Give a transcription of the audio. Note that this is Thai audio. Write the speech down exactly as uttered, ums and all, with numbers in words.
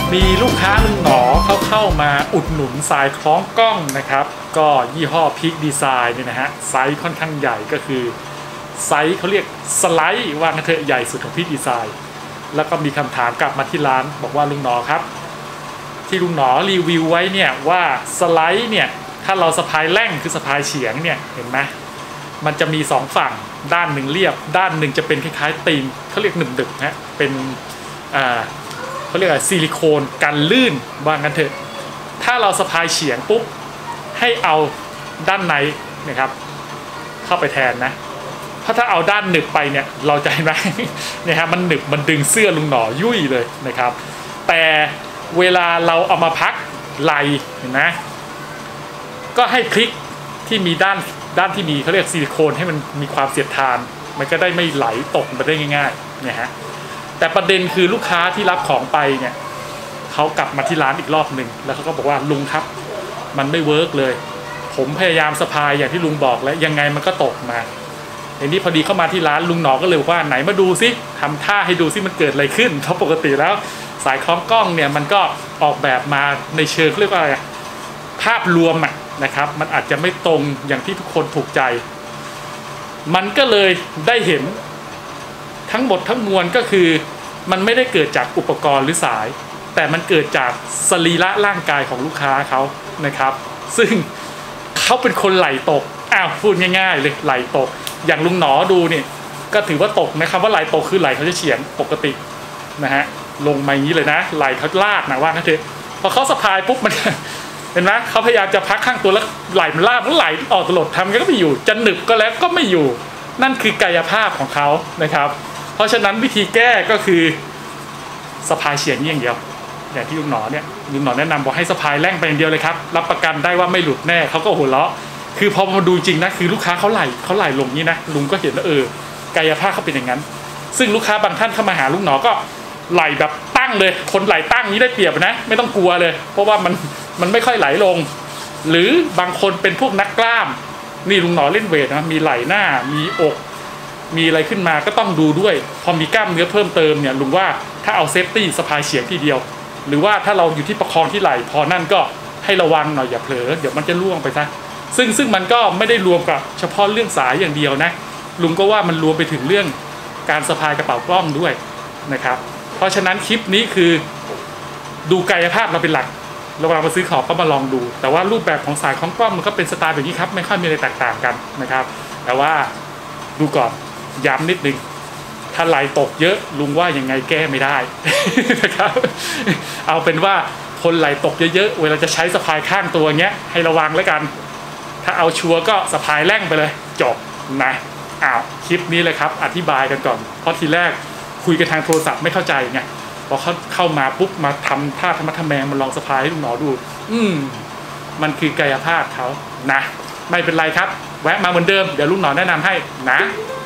มีลูกค้าลุงหนอเขาเข้ามาอุดหนุนสายคล้องกล้องนะครับก็ยี่ห้อพีคดีไซน์เนี่ยนะฮะไซส์ค่อนข้างใหญ่ก็คือไซส์เขาเรียกสไลด์ว่ากันเถอะใหญ่สุดของพีคดีไซน์แล้วก็มีคำถามกลับมาที่ร้านบอกว่าลุงหนอครับที่ลุงหนอรีวิวไว้เนี่ยว่าสไลด์เนี่ยถ้าเราสะพายแร่งคือสะพายเฉียงเนี่ยเห็นไหมมันจะมีสองฝั่งด้านหนึ่งเรียบด้านหนึ่งจะเป็นคล้ายๆตีนเขาเรียกหนึบดึกนะเป็นอ่าเขาเรียกอะไรซิลิโคนกันลื่นว่างั้นเถอะถ้าเราสะพายเฉียงปุ๊บให้เอาด้านในนะครับเข้าไปแทนนะเพราะถ้าเอาด้านหนึบไปเนี่ยเราจะเห็นไหมเนี่ยฮะมันหนึบมันดึงเสื้อลุงหนอยุ่ยเลยนะครับแต่เวลาเราเอามาพักไหล่เห็นไหมก็ให้พลิกที่มีด้านด้านที่มีเขาเรียกซิลิโคนให้มันมีความเสียดทานมันก็ได้ไม่ไหลตกมาได้ง่ายๆเนี่ยฮะแต่ประเด็นคือลูกค้าที่รับของไปเนี่ยเขากลับมาที่ร้านอีกรอบหนึ่งแล้วเขาก็บอกว่าลุงครับมันไม่เวิร์กเลยผมพยายามสะพายอย่างที่ลุงบอกแล้วยังไงมันก็ตกมาทีนี้พอดีเข้ามาที่ร้านลุงหนอก็เลยบอกว่าไหนมาดูซิทำท่าให้ดูซิมันเกิดอะไรขึ้นเพราะปกติแล้วสายคล้องกล้องเนี่ยมันก็ออกแบบมาในเชิงเรียกว่าอะไรภาพรวมอะนะครับมันอาจจะไม่ตรงอย่างที่ทุกคนถูกใจมันก็เลยได้เห็นทั้งหมดทั้งมวลก็คือมันไม่ได้เกิดจากอุปกรณ์หรือสายแต่มันเกิดจากสรีระร่างกายของลูกค้าเขานะครับซึ่งเขาเป็นคนไหลตกอ้าวพูดง่ายๆเลยไหลตกอย่างลุงหนอดูนี่ก็ถือว่าตกนะครับว่าไหลตกคือไหลเขาจะเฉียงปกตินะฮะลงมาอย่างนี้เลยนะไหลเขาลากนะว่างั้นเถอะพอเขาสะพายปุ๊บมันเห็นไหมเขาพยายามจะพักข้างตัวแล้วไหลมันลากมันไหลออกตลอดทำก็ไม่อยู่จะหนึบก็แล้วก็ไม่อยู่นั่นคือกายภาพของเขานะครับเพราะฉะนั้นวิธีแก้ก็คือสะพายเฉียงนี่อย่างเดียวอย่างที่ลุงหนอเนี่ยลุงหนอแนะนำบอกให้สะพายแร่งไปอย่างเดียวเลยครับรับประกันได้ว่าไม่หลุดแน่เขาก็หัวเราะคือพอมาดูจริงนะคือลูกค้าเขาไหลเขาไหลลงนี้นะลุงก็เห็นว่าเออกายภาพเขาเป็นอย่างนั้นซึ่งลูกค้าบางท่านเข้ามาหาลุงหนอก็ไหลแบบตั้งเลยคนไหลตั้งนี้ได้เปรียบนะไม่ต้องกลัวเลยเพราะว่ามันมันไม่ค่อยไหลลงหรือบางคนเป็นพวกนักกล้ามนี่ลุงหนอเล่นเวทนะมีไหลหน้ามีอกมีอะไรขึ้นมาก็ต้องดูด้วยพอมีกล้ามเนื้อเพิ่มเติมเนี่ยลุงว่าถ้าเอาเซฟตี้สะพายเฉียงทีเดียวหรือว่าถ้าเราอยู่ที่ประคองที่ไหล่พอนั่นก็ให้ระวังหน่อยอย่าเผลอเดี๋ยวมันจะล่วงไปซะซึ่งซึ่งมันก็ไม่ได้รวมกับเฉพาะเรื่องสายอย่างเดียวนะลุงก็ว่ามันรวมไปถึงเรื่องการสะพายกระเป๋ากล้องด้วยนะครับเพราะฉะนั้นคลิปนี้คือดูกายภาพเราเป็นหลักเราเวลามาซื้อของก็มาลองดูแต่ว่ารูปแบบของสายคล้องกล้องมันก็เป็นสไตล์แบบนี้ครับไม่ค่อยมีอะไรแตกต่างกันนะครับแต่ว่าดูก่อนย้ำนิดนึงถ้าไหลตกเยอะลุงว่ายังไงแก้ไม่ได้นะครับเอาเป็นว่าคนไหลตกเยอะๆเวลาจะใช้สะพายข้างตัวเงี้ยให้ระวังแล้วกันถ้าเอาชัวร์ก็สะพายแร่งไปเลยจบนะอ้าวคลิปนี้เลยครับอธิบายกันก่อนเพราะทีแรกคุยกันทางโทรศัพท์ไม่เข้าใจไงพอเขาเข้ามาปุ๊บมาทำท่าธรรมะทแมงมันลองสะพายให้ลุงหนอดูอืมมันคือกายภาพเขานะไม่เป็นไรครับแวะมาเหมือนเดิมเดี๋ยวลุงหนอแนะนำให้นะ